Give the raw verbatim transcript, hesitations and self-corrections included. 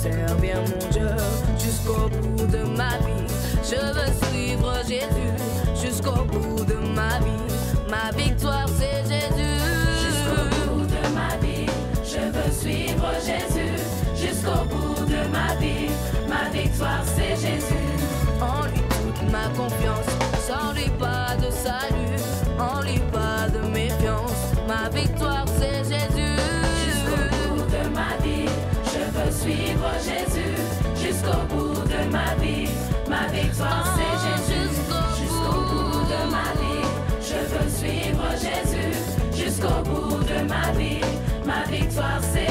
servir mon Dieu jusqu'au bout de ma vie. Je veux suivre Jésus jusqu'au bout de ma vie. Ma victoire c'est Jésus. Jusqu'au bout de ma vie, je veux suivre Jésus. Jusqu'au bout de ma vie, ma victoire c'est Jésus. En lui toute ma confiance, sans lui pas de salut, en lui pas de méfiance. Ma victoire c'est Jésus. Jusqu'au bout de ma vie, je veux suivre Jésus. Jusqu'au bout de ma vie, ma victoire c'est Jésus. Jusqu'au bout de ma vie, je veux suivre Jésus. Jusqu'au bout de ma vie, ma victoire c'est